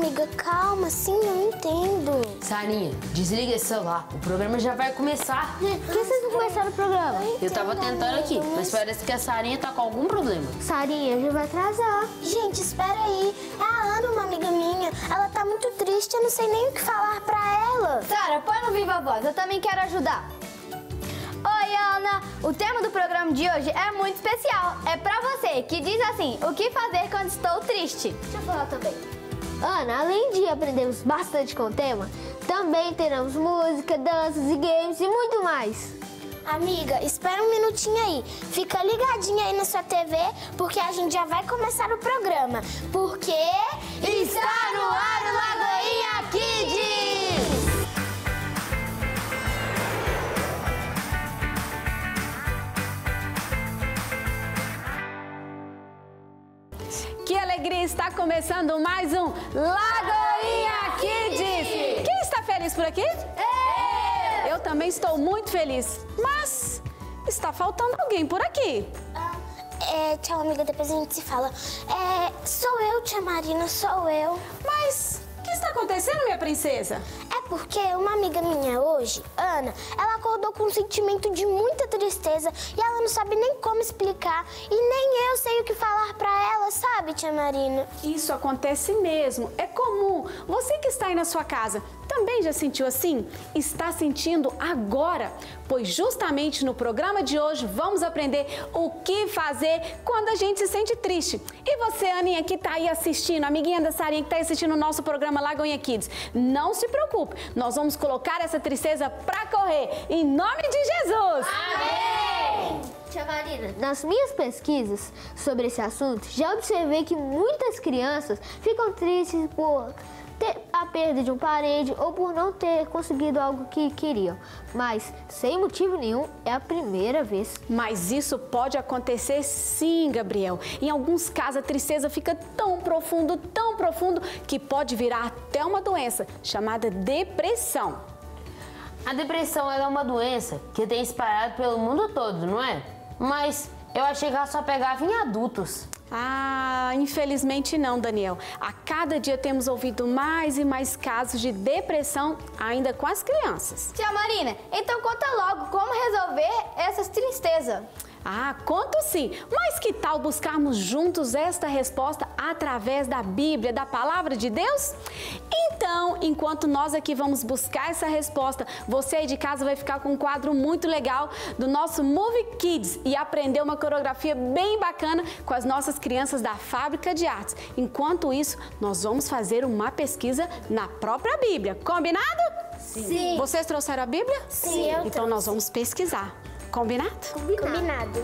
amiga, calma, sim, eu entendo. Sarinha, desliga esse celular. O programa já vai começar. Por que vocês não começaram o programa? Eu tava tentando aqui, mas parece que a Sarinha tá com algum problema. Sarinha, já vai atrasar. Gente, espera aí. É a Ana, uma amiga minha. Ela tá muito triste, eu não sei nem o que falar pra ela. Sara, põe no Viva Voz, eu também quero ajudar. Oi, Ana! O tema do programa de hoje é muito especial. É pra você, que diz assim, o que fazer quando estou triste. Deixa eu falar também. Ana, além de aprendermos bastante com o tema, também teremos música, danças e games e muito mais. Amiga, espera um minutinho aí. Fica ligadinha aí na sua TV, porque a gente já vai começar o programa. Porque Está no ar o Lagoinha Kids! Que alegria, está começando mais um Lagoinha Kids! Quem está feliz por aqui? Eu também estou muito feliz, mas está faltando alguém por aqui. tchau, amiga, depois a gente se fala. Sou eu, tia Marina, sou eu. Mas o que está acontecendo, minha princesa? É porque uma amiga minha hoje, Ana, ela acordou com um sentimento de muita tristeza e ela não sabe nem como explicar e nem eu sei o que falar pra ela, sabe, tia Marina? Isso acontece mesmo, é comum. Você que está aí na sua casa, também já sentiu assim? Está sentindo agora? Pois justamente no programa de hoje vamos aprender o que fazer quando a gente se sente triste. E você, Aninha, que está aí assistindo, amiguinha da Sarinha que está assistindo o nosso programa Lagoinha Kids, não se preocupe, nós vamos colocar essa tristeza pra correr, em nome de Jesus! Amém! Tia Marina, nas minhas pesquisas sobre esse assunto, já observei que muitas crianças ficam tristes por ter a perda de um parente ou por não ter conseguido algo que queriam. Mas, sem motivo nenhum, é a primeira vez. Mas isso pode acontecer sim, Gabriel. Em alguns casos, a tristeza fica tão profundo, que pode virar até uma doença chamada depressão. A depressão ela é uma doença que tem espalhado pelo mundo todo, não é? Mas eu achei que ela só pegava em adultos. Ah, infelizmente não, Daniel. A cada dia temos ouvido mais e mais casos de depressão ainda com as crianças. Tia Marina, então conta logo como resolver essas tristezas. Ah, conto sim, mas que tal buscarmos juntos esta resposta através da Bíblia, da Palavra de Deus? Então, enquanto nós aqui vamos buscar essa resposta, você aí de casa vai ficar com um quadro muito legal do nosso Movie Kids e aprender uma coreografia bem bacana com as nossas crianças da Fábrica de Artes. Enquanto isso, nós vamos fazer uma pesquisa na própria Bíblia. Combinado? Sim. Vocês trouxeram a Bíblia? Sim, eu Então nós vamos pesquisar. Combinado? Combinado.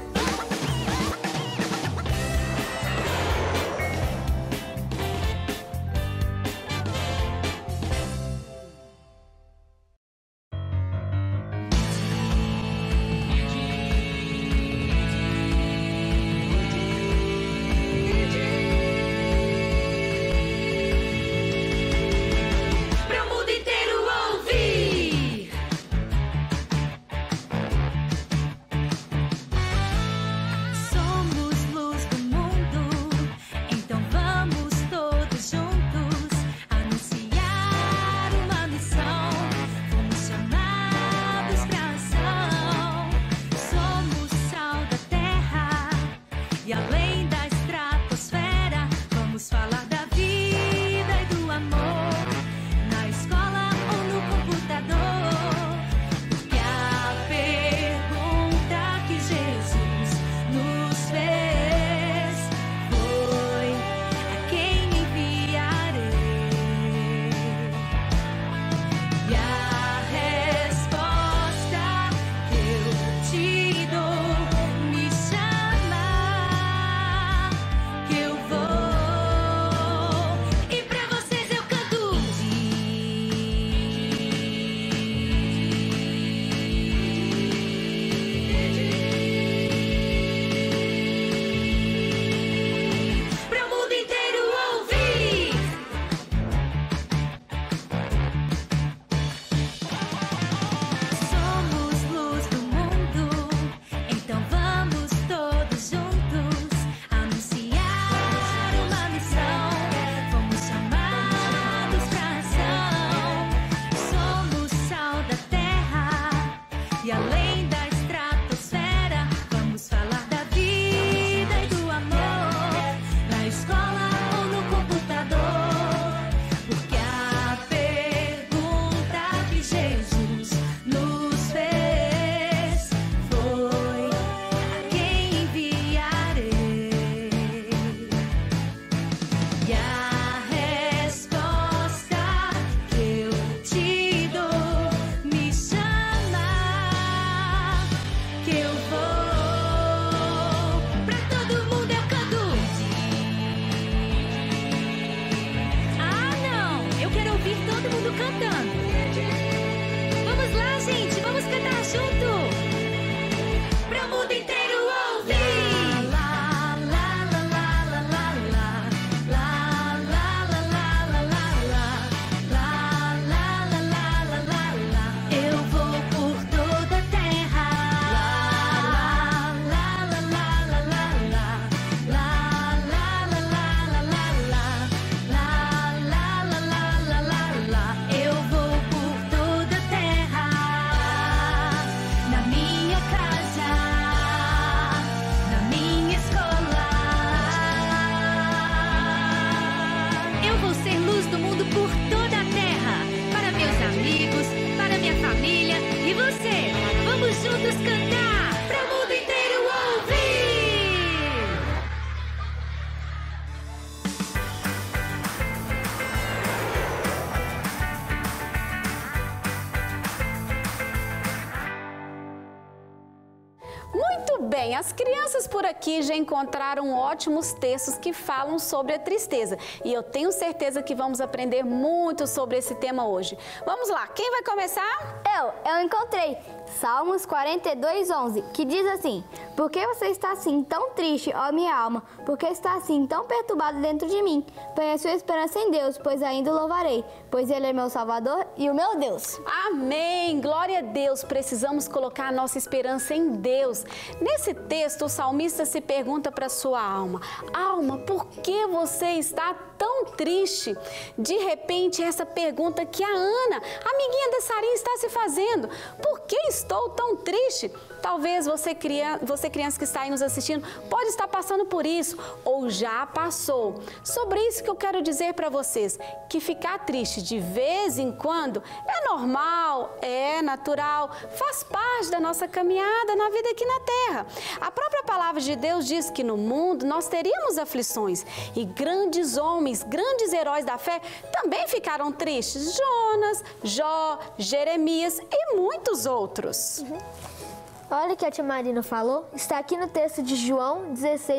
Bem, as crianças por aqui já encontraram ótimos textos que falam sobre a tristeza. E eu tenho certeza que vamos aprender muito sobre esse tema hoje. Vamos lá, quem vai começar? Eu encontrei Salmos 42:11, que diz assim: por que você está assim tão triste, ó minha alma? Por que está assim tão perturbado dentro de mim? Põe a sua esperança em Deus, pois ainda o louvarei, pois Ele é meu Salvador e o meu Deus. Amém! Glória a Deus! Precisamos colocar a nossa esperança em Deus. Nesse texto, o salmista se pergunta para sua alma: alma, por que você está tão triste? De repente, essa pergunta que a Ana, amiguinha da Sarinha, está se fazendo: por que estou tão triste? Talvez você criança que está aí nos assistindo, pode estar passando por isso ou já passou. Sobre isso que eu quero dizer para vocês, que ficar triste de vez em quando é normal, é natural, faz parte da nossa caminhada na vida aqui na Terra. A própria palavra de Deus diz que no mundo nós teríamos aflições e grandes homens, grandes heróis da fé também ficaram tristes. Jonas, Jó, Jeremias e muitos outros. Olha o que a tia Marina falou, está aqui no texto de João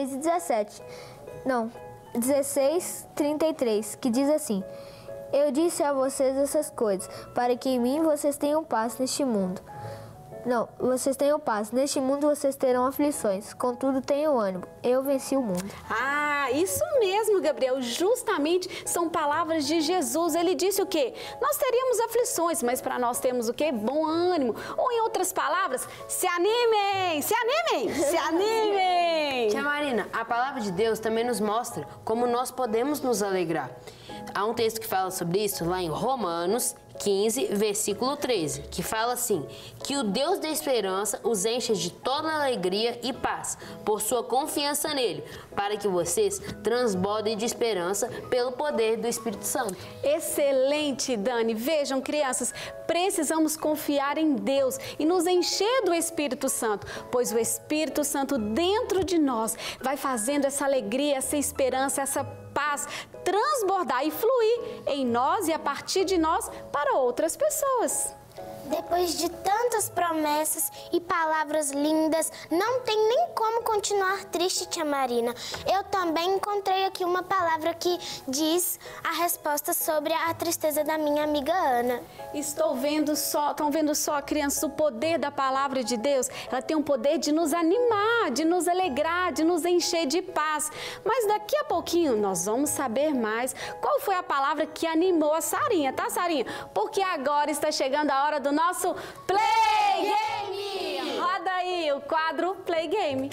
16:33, que diz assim: eu disse a vocês essas coisas, para que em mim vocês tenham paz neste mundo. Vocês tenham paz. Neste mundo vocês terão aflições, contudo tenham ânimo. Eu venci o mundo. Ah, isso mesmo, Gabriel. Justamente são palavras de Jesus. Ele disse o quê? Nós teríamos aflições, mas para nós temos o quê? Bom ânimo. Ou em outras palavras, se animem! Se animem! Se animem! Tia Marina, a palavra de Deus também nos mostra como nós podemos nos alegrar. Há um texto que fala sobre isso lá em Romanos 15, versículo 13, que fala assim: que o Deus da esperança os encha de toda alegria e paz, por sua confiança nele, para que vocês transbordem de esperança pelo poder do Espírito Santo. Excelente, Dani. Vejam, crianças, precisamos confiar em Deus e nos encher do Espírito Santo, pois o Espírito Santo dentro de nós vai fazendo essa alegria, essa esperança, essa paz transbordar e fluir em nós e a partir de nós para outras pessoas. Depois de tantas promessas e palavras lindas, não tem nem como continuar triste, tia Marina. Eu também encontrei aqui uma palavra que diz a resposta sobre a tristeza da minha amiga Ana. Estão vendo só, crianças, o poder da palavra de Deus? Ela tem o poder de nos animar, de nos alegrar, de nos encher de paz. Mas daqui a pouquinho nós vamos saber mais qual foi a palavra que animou a Sarinha, tá, Sarinha? Porque agora está chegando a hora do nosso Play Game! Roda aí o quadro Play Game.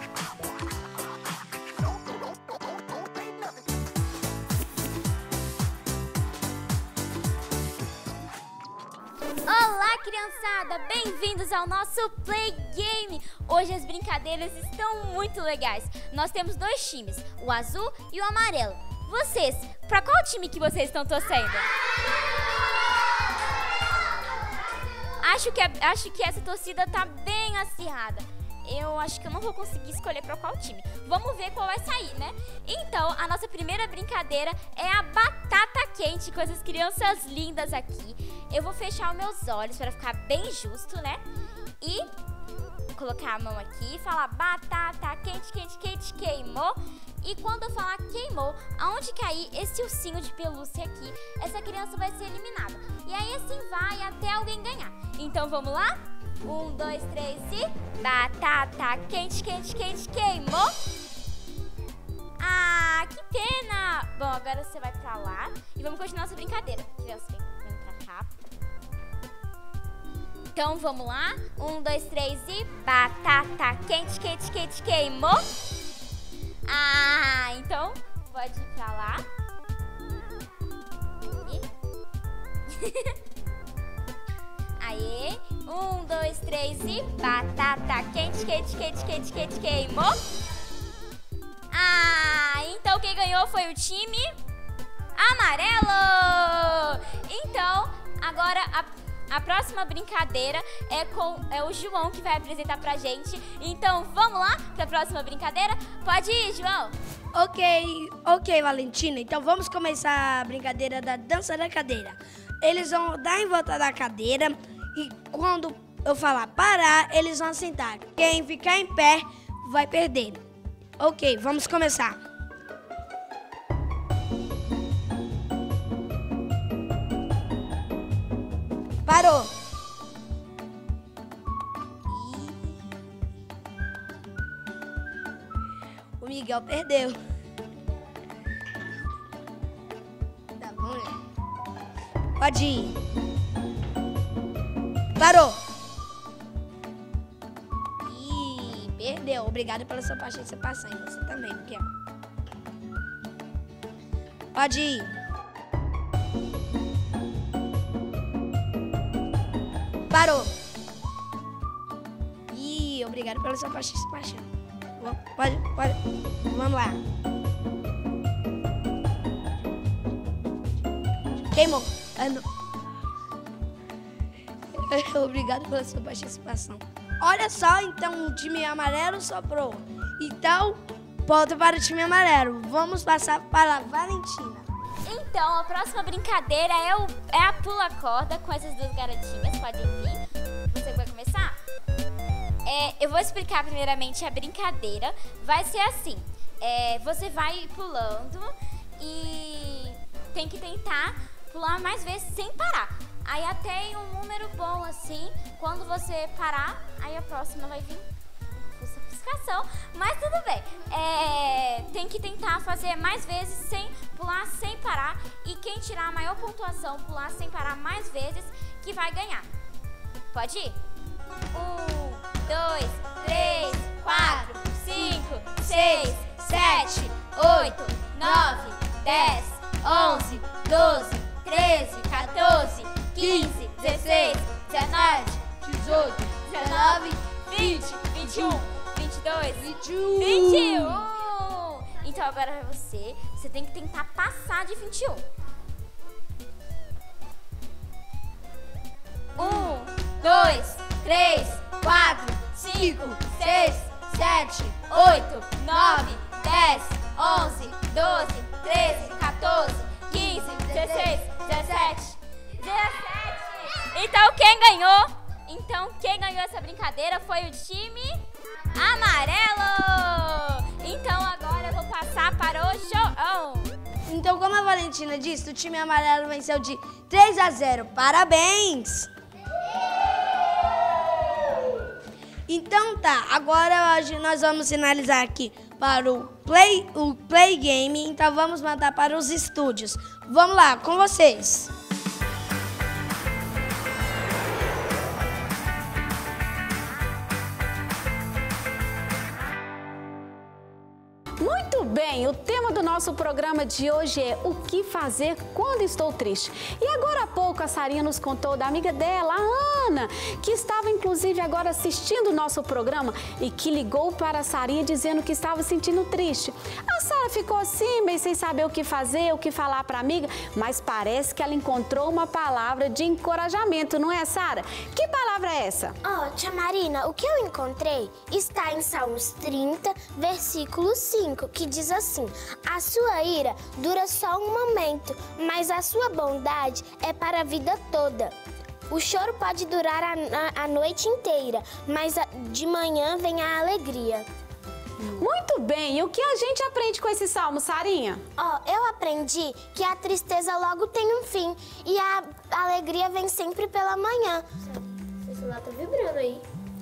Olá, criançada! Bem-vindos ao nosso Play Game! Hoje as brincadeiras estão muito legais. Nós temos dois times, o azul e o amarelo. Vocês, para qual time que vocês estão torcendo? Acho que essa torcida tá bem acirrada. Eu acho que eu não vou conseguir escolher para qual time. Vamos ver qual vai sair, né? Então, a nossa primeira brincadeira é a batata quente com essas crianças lindas aqui. Eu vou fechar os meus olhos para ficar bem justo, né? E colocar a mão aqui e falar batata quente, quente, quente, queimou. E quando eu falar queimou, aonde cair esse ursinho de pelúcia aqui, essa criança vai ser eliminada. E aí assim vai até alguém ganhar. Então vamos lá? 1, 2, 3 e... batata quente, quente, quente, queimou. Ah, que pena! Bom, agora você vai pra lá e vamos continuar nossa brincadeira. Criança, vem pra cá. Então vamos lá? 1, 2, 3 e... batata quente, quente, quente, queimou. Ah, então pode ir pra lá. Aê. 1, 2, 3 e... batata quente, quente, quente, quente, quente, queimou. Ah, então quem ganhou foi o time amarelo. Então, agora a próxima brincadeira é o João que vai apresentar pra gente. Então, vamos lá pra próxima brincadeira? Pode ir, João. Ok, Valentina. Então, vamos começar a brincadeira da dança da cadeira. Eles vão dar em volta da cadeira e quando eu falar parar, eles vão sentar. Quem ficar em pé vai perder. Ok, vamos começar. Parou. O Miguel perdeu. Tá bom, né? Pode ir. Parou. Ih, perdeu. Obrigado pela sua paciência passando. Você também, Miguel. Pode ir. Parou. Ih, obrigado pela sua participação. Pode. Vamos lá. Queimou. Obrigado pela sua participação. Olha só, então o time amarelo soprou. Então, ponto para o time amarelo. Vamos passar para a Valentina. Então, a próxima brincadeira é a pula-corda com essas duas garotinhas. Podem vir. Você vai começar? Eu vou explicar primeiramente a brincadeira. Vai ser assim. Você vai pulando e tem que tentar pular mais vezes sem parar. Aí até em um número bom assim, quando você parar, aí a próxima vai vir com piscação, mas tudo bem. Tem que tentar fazer mais vezes sem pular, sem parar. E quem tirar a maior pontuação, pular sem parar mais vezes, que vai ganhar. Pode ir? 1, 2, 3, 4, 5, 6, 7, 8, 9, 10, 11, 12, 13, 14, 15, 16, 19, 18, 19, 20, 21, 22, 21. Então agora é você. Você tem que tentar passar de 21. 1, 2, 3, 4, 5, 6, 7, 8, 9, 10, 11, 12, 13, 14, 15, 16, 17. Então quem ganhou essa brincadeira foi o time amarelo. Então agora eu vou passar para o João. Então, como a Valentina disse, o time amarelo venceu de 3-0. Parabéns! Então tá, agora hoje nós vamos finalizar aqui para o Play Game. Então vamos mandar para os estúdios. Vamos lá, com vocês. Muito bem, o tema do nosso programa de hoje é o que fazer quando estou triste. E agora há pouco a Sarinha nos contou da amiga dela, a Ana, que estava inclusive agora assistindo o nosso programa e que ligou para a Sarinha dizendo que estava sentindo triste. A Sara ficou assim, meio sem saber o que fazer, o que falar para a amiga, mas parece que ela encontrou uma palavra de encorajamento, não é, Sara? Que palavra é essa? Tia Marina, o que eu encontrei está em Salmos 30, versículo 5, que diz assim: a sua ira dura só um momento, mas a sua bondade é para a vida toda. O choro pode durar a noite inteira, mas de manhã vem a alegria. Muito bem, e o que a gente aprende com esse salmo, Sarinha? Eu aprendi que a tristeza logo tem um fim e a alegria vem sempre pela manhã. Esse celular tá vibrando aí.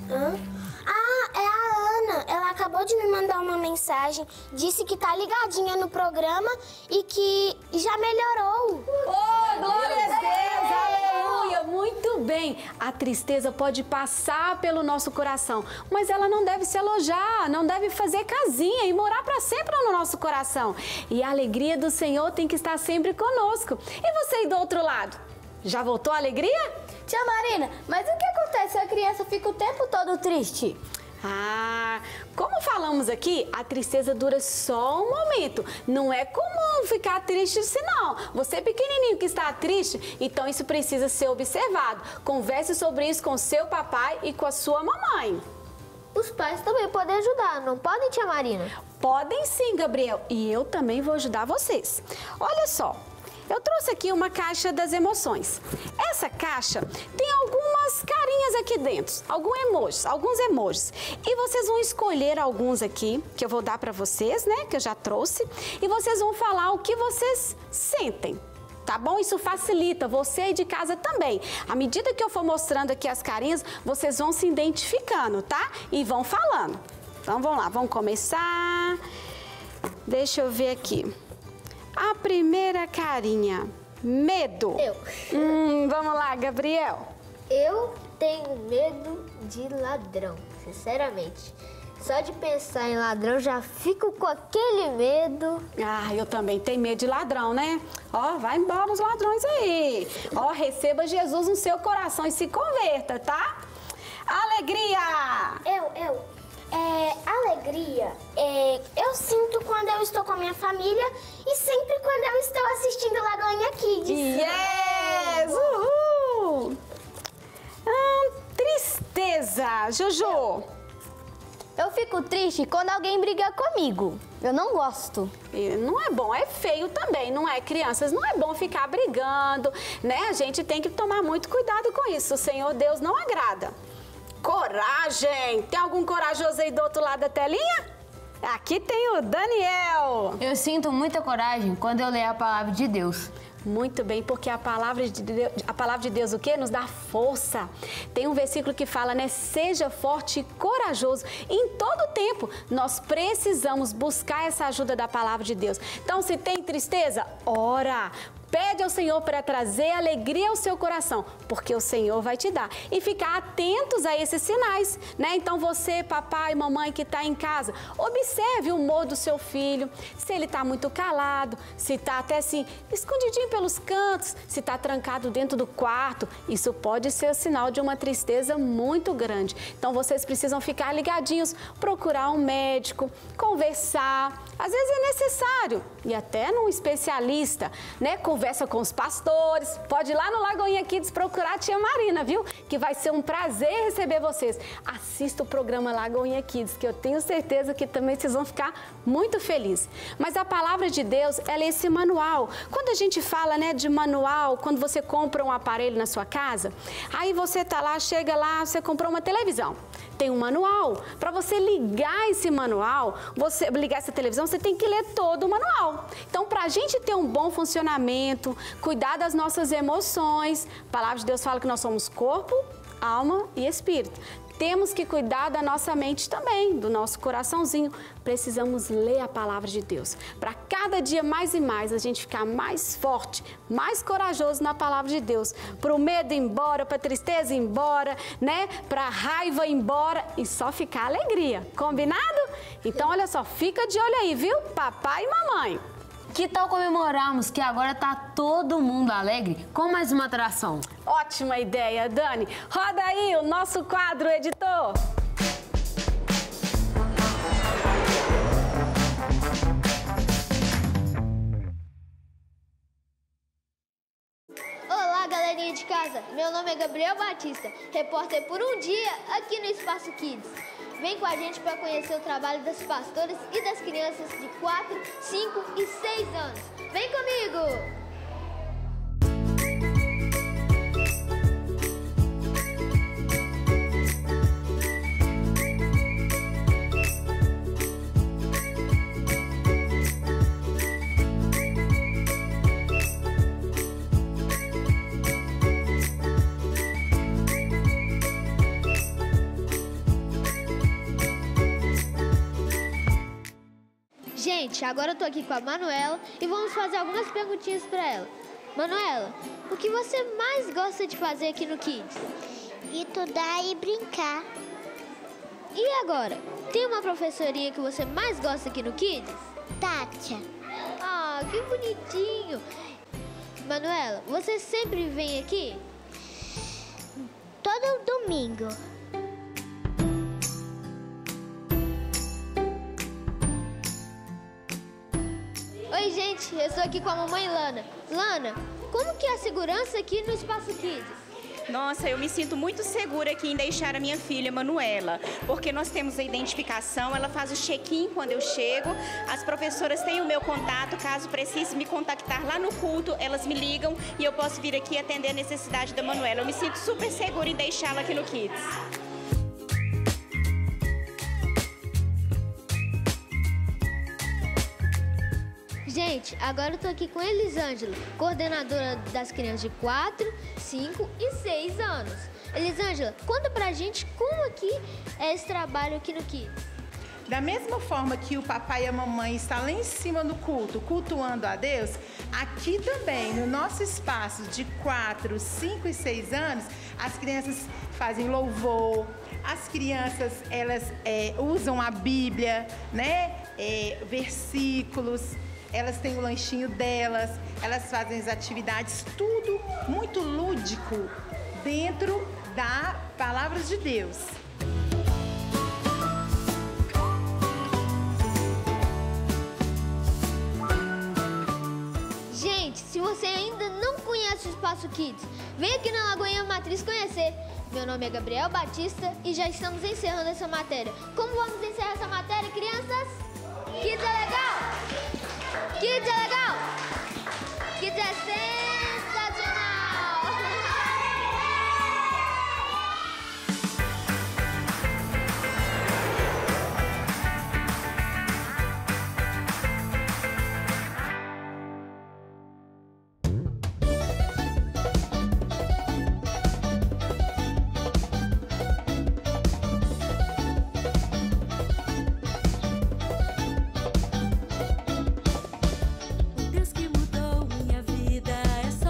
É a Ana. Ela acabou de me mandar uma mensagem, disse que tá ligadinha no programa e que já melhorou. Glória a Deus, aleluia, muito bem. A tristeza pode passar pelo nosso coração, mas ela não deve se alojar, não deve fazer casinha e morar para sempre no nosso coração. E a alegria do Senhor tem que estar sempre conosco. E você aí do outro lado, já voltou a alegria? Tia Marina, mas o que acontece se a criança fica o tempo todo triste? Como falamos aqui, a tristeza dura só um momento. Não é comum ficar triste assim, não. Você pequenininho que está triste, então isso precisa ser observado. Converse sobre isso com seu papai e com a sua mamãe. Os pais também podem ajudar, não podem, tia Marina? Podem sim, Gabriel. E eu também vou ajudar vocês. Olha só. Eu trouxe aqui uma caixa das emoções. Essa caixa tem algumas algumas carinhas aqui dentro, alguns emojis. E vocês vão escolher alguns aqui, que eu vou dar para vocês, né, que eu já trouxe. E vocês vão falar o que vocês sentem. Tá bom? Isso facilita você aí de casa também. À medida que eu for mostrando aqui as carinhas, vocês vão se identificando, tá? E vão falando. Então, vamos lá, vamos começar. Deixa eu ver aqui. A primeira carinha, medo. Eu. Vamos lá, Gabriel. Eu tenho medo de ladrão, sinceramente. Só de pensar em ladrão já fico com aquele medo. Ah, eu também tenho medo de ladrão, né? Ó, vai embora os ladrões aí. Ó, receba Jesus no seu coração e se converta, tá? Alegria! Alegria, eu sinto quando eu estou com a minha família e sempre quando eu estou assistindo Lagoinha Kids. Yes! Uhul! Tristeza, Jojo. Eu fico triste quando alguém briga comigo. Eu não gosto. Não é bom, é feio também, não é? Crianças, não é bom ficar brigando, né? A gente tem que tomar muito cuidado com isso. O Senhor Deus não agrada. Coragem! Tem algum corajoso aí do outro lado da telinha? Aqui tem o Daniel. Eu sinto muita coragem quando eu leio a palavra de Deus. Muito bem, porque a palavra de Deus o quê? Nos dá força. Tem um versículo que fala, né? Seja forte e corajoso. E em todo tempo, nós precisamos buscar essa ajuda da palavra de Deus. Então, se tem tristeza, ora. Pede ao Senhor para trazer alegria ao seu coração, porque o Senhor vai te dar. E ficar atentos a esses sinais, né? Então você, papai, mamãe que está em casa, observe o humor do seu filho, se ele está muito calado, se está até assim, escondidinho pelos cantos, se está trancado dentro do quarto. Isso pode ser sinal de uma tristeza muito grande. Então vocês precisam ficar ligadinhos, procurar um médico, conversar. Às vezes é necessário, e até num especialista, né? Conversa com os pastores, pode ir lá no Lagoinha Kids procurar a tia Marina, viu? Que vai ser um prazer receber vocês. Assista o programa Lagoinha Kids, que eu tenho certeza que também vocês vão ficar muito felizes. Mas a palavra de Deus, ela é esse manual. Quando a gente fala, né, de manual, quando você compra um aparelho na sua casa, aí você tá lá, chega lá, você comprou uma televisão. Tem um manual. Para você ligar esse manual, ligar essa televisão, você tem que ler todo o manual. Então, para a gente ter um bom funcionamento, cuidar das nossas emoções, a palavra de Deus fala que nós somos corpo, alma e espírito. Temos que cuidar da nossa mente também, do nosso coraçãozinho. Precisamos ler a palavra de Deus. Para cada dia mais e mais a gente ficar mais forte, mais corajoso na palavra de Deus. Para o medo ir embora, para a tristeza ir embora, né? Para a raiva ir embora e só ficar alegria. Combinado? Então, olha só, fica de olho aí, viu? Papai e mamãe. Que tal comemorarmos que agora tá todo mundo alegre com mais uma atração? Ótima ideia, Dani. Roda aí o nosso quadro, editor. Olá, galerinha de casa. Meu nome é Gabriel Batista, repórter por um dia aqui no Espaço Kids. Vem com a gente para conhecer o trabalho das pastoras e das crianças de 4, 5 e 6 anos. Vem comigo! Gente, agora eu tô aqui com a Manuela e vamos fazer algumas perguntinhas pra ela. Manuela, o que você mais gosta de fazer aqui no Kids? Estudar e brincar. E agora, tem uma professorinha que você mais gosta aqui no Kids? Tátia. Ah, que bonitinho. Manuela, você sempre vem aqui? Todo domingo. Oi, gente, eu estou aqui com a mamãe Lana. Lana, como que é a segurança aqui no Espaço Kids? Nossa, eu me sinto muito segura aqui em deixar a minha filha, Manuela, porque nós temos a identificação, ela faz o check-in quando eu chego, as professoras têm o meu contato, caso precise me contactar lá no culto, elas me ligam e eu posso vir aqui atender a necessidade da Manuela. Eu me sinto super segura em deixá-la aqui no Kids. Gente, agora eu tô aqui com a Elisângela, coordenadora das crianças de 4, 5 e 6 anos. Elisângela, conta pra gente como aqui é esse trabalho aqui no Kids. Da mesma forma que o papai e a mamãe estão lá em cima no culto, cultuando a Deus, aqui também, no nosso espaço de 4, 5 e 6 anos, as crianças fazem louvor, as crianças, elas usam a Bíblia, né? Versículos, elas têm o lanchinho delas, elas fazem as atividades, tudo muito lúdico dentro da Palavra de Deus. Gente, se você ainda não conhece o Espaço Kids, vem aqui na Lagoinha Matriz conhecer. Meu nome é Gabriel Batista e já estamos encerrando essa matéria. Como vamos encerrar essa matéria, crianças? Kids é legal? Kids é legal? Kids é sensacional! O Deus que mudou minha vida é só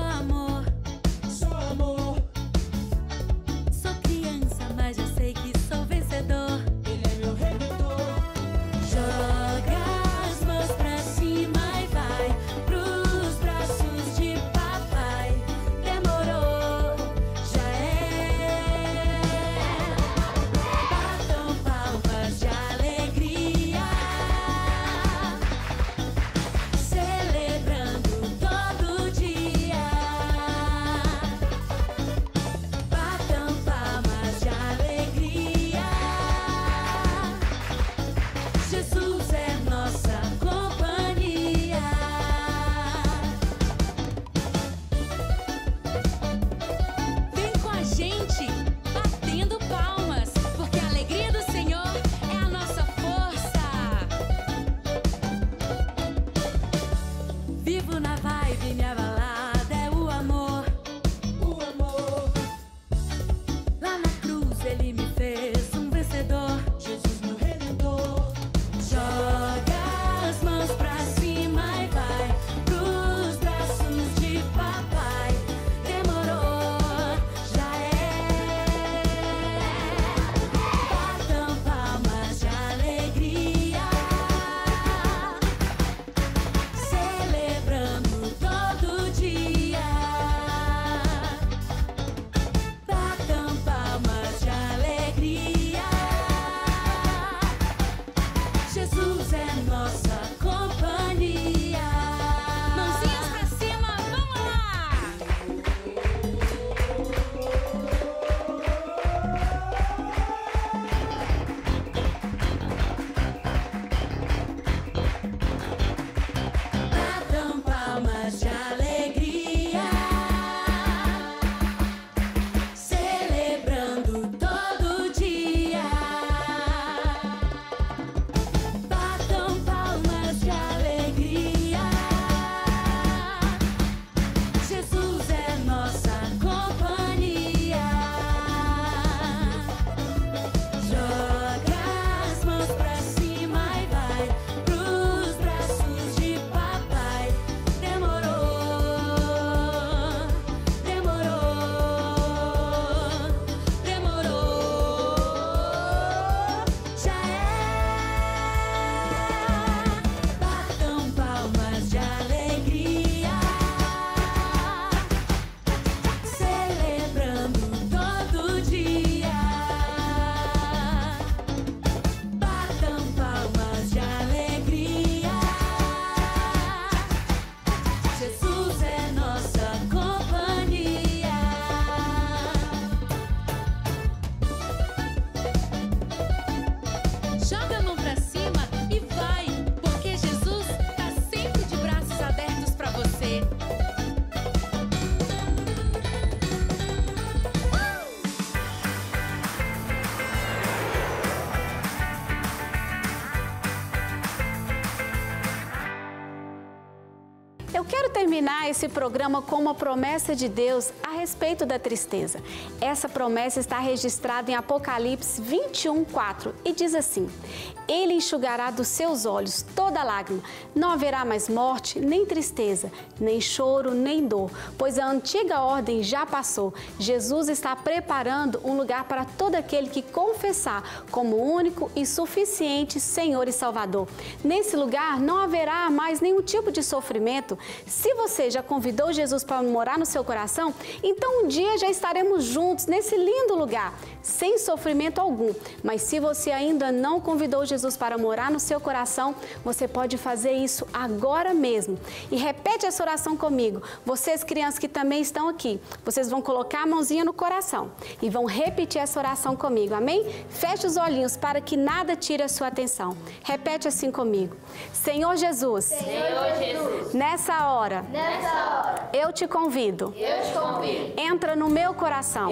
terminar esse programa com uma promessa de Deus a respeito da tristeza. Essa promessa está registrada em Apocalipse 21:4 e diz assim: Ele enxugará dos seus olhos toda lágrima, não haverá mais morte, nem tristeza, nem choro, nem dor, pois a antiga ordem já passou. Jesus está preparando um lugar para todo aquele que confessar como único e suficiente Senhor e Salvador. Nesse lugar não haverá mais nenhum tipo de sofrimento. Se você já convidou Jesus para morar no seu coração, então um dia já estaremos juntos nesse lindo lugar, sem sofrimento algum. Mas se você ainda não convidou Jesus para morar no seu coração, você pode fazer isso agora mesmo. E repete essa oração comigo. Vocês, crianças que também estão aqui, vocês vão colocar a mãozinha no coração e vão repetir essa oração comigo, amém? Feche os olhinhos para que nada tire a sua atenção. Repete assim comigo. Senhor Jesus, Senhor Jesus, nessa hora, eu te convido. Entra no meu coração.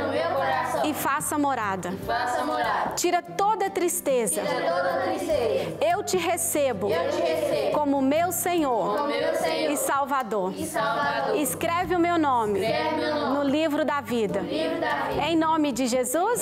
E faça morada. Tira toda tristeza. Eu te recebo. Como meu Senhor. E Salvador. Escreve o meu nome. No livro da vida. Em nome de Jesus.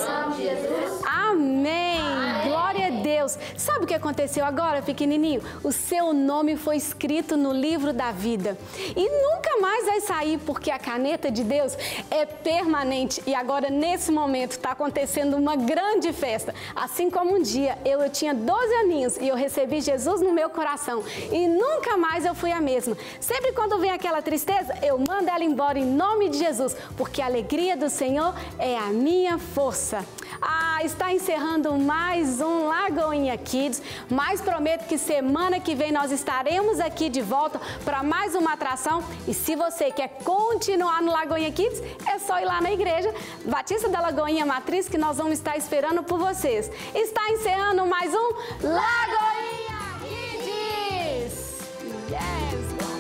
Amém. Glória a Deus. Sabe o que aconteceu agora, pequenininho? O seu nome foi escrito no livro da vida. E nunca mais vai sair, porque a caneta de Deus é permanente. E agora, nesse momento, está acontecendo uma grande festa. Assim como um dia eu tinha 12 aninhos e eu recebi Jesus no meu coração. E nunca mais eu fui a mesma. Sempre quando vem aquela tristeza, eu mando ela embora em nome de Jesus. Porque a alegria do Senhor é a minha força. Está encerrando mais um Lagoinha Kids, mas prometo que semana que vem nós estaremos aqui de volta para mais uma atração. E se você quer continuar no Lagoinha Kids, é só ir lá na igreja Batista da Lagoinha Matriz, que nós vamos estar esperando por vocês. Está encerrando mais um Lagoinha Kids! Yes!